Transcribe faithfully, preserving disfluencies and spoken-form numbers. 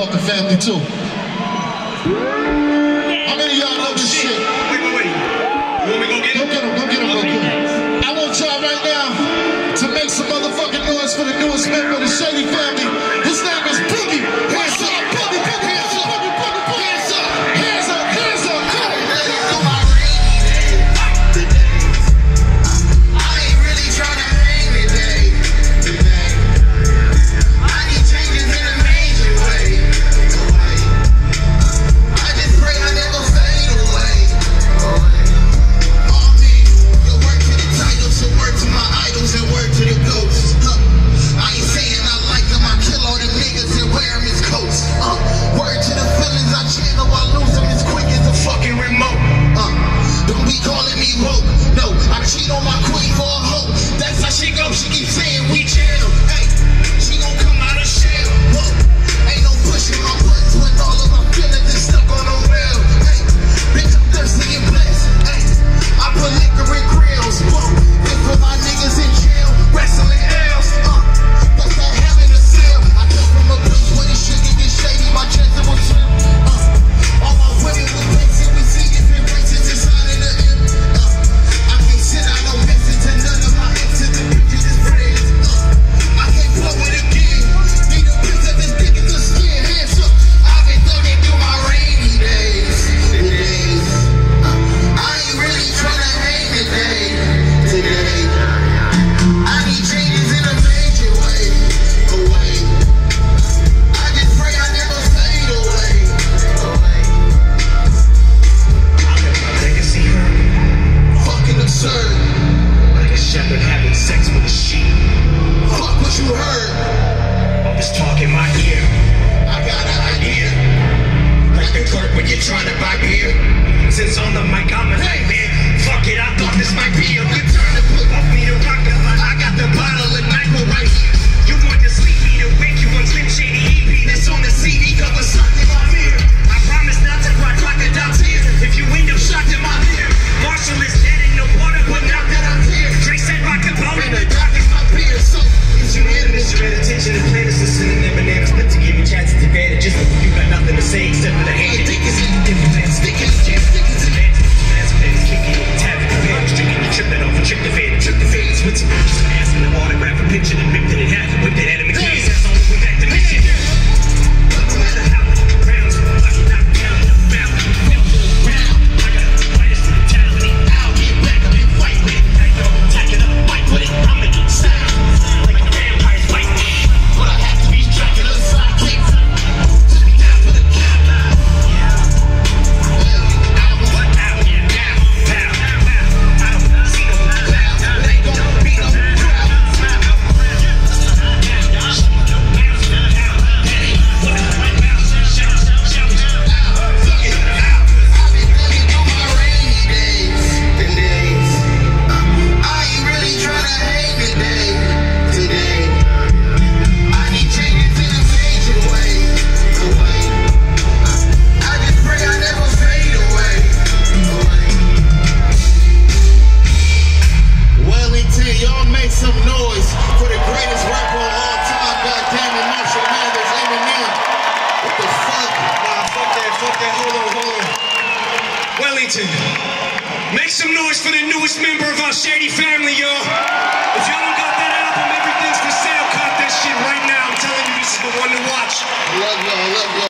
motherfucking family too. How many of y'all know this shit? Wait, wait, wait. You want me to go get him? Go get him, go get him, go get him. I want y'all right now to make some motherfucking noise for the newest member of the Shady family. His name is Boogie. Hands up, Boogie, Boogie, hands up, Boogie, Boogie, Boogie, hands up, hands up, hands up, go. Trying to buy beer. Since on the mic I'm a nightmare. Fuck it, I thought this might be a good time to put off me to rock it. I got the bottle of Nyquil right here. You want to sleep me to wake you on Slim Shady E P. This on the C D cover something on here. I promise not to cry crocodile tears if you end up shocked in my ear. Marshall is dead in the water, but now that I'm here, Dre said rock and roll in the dark is my beer. So if you hear this, you pay attention and plan this, listening to Eminem. Split to give you chances to advantage. Just you got nothing to say except for the hate. Picture and ripped it in half and whipped it at him again. That's all the way back to this shit. No matter how many rounds, I can knock down the foul. Fell to the ground. I got the brightest mentality. I'll get back up and fight with it. I know, tack it up, fight with it. I'm making sound like a vampire's fighting. But I have to be Dracula's sidekick. To be down for the count. Yeah. Out, what out? Yeah, down, down, down. I don't see no cloud. They gon' beat up. Y'all make some noise for the greatest rapper of all time. Goddamn it, not your man, there's Eminem. What the fuck? Nah, fuck that, fuck that. Hold on, hold on. Wellington, make some noise for the newest member of our Shady family, y'all. If y'all don't got that album, everything's for sale. Cop that shit right now. I'm telling you, this is the one to watch. Love y'all, love y'all.